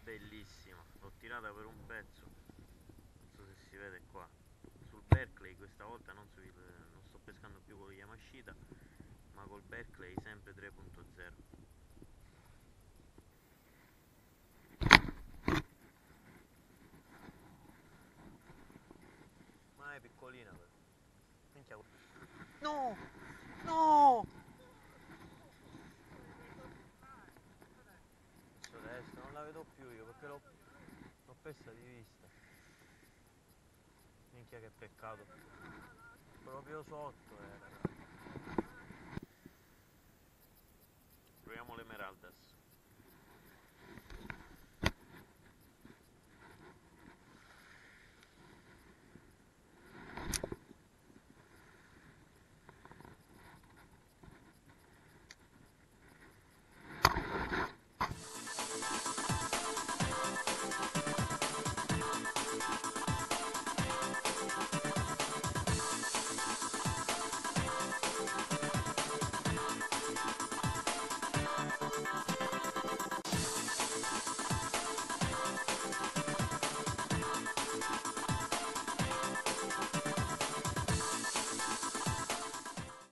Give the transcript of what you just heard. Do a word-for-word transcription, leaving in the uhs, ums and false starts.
Bellissima, l'ho tirata per un pezzo, non so se si vede qua, sul Berkeley questa volta, non, sul, non sto pescando più con Yamashita, ma col Berkeley sempre tre punto zero. Ma è piccolina però. Minchia. No! No! Verso destra, non la vedo più io perché l'ho persa di vista. Minchia che peccato. Proprio sotto era.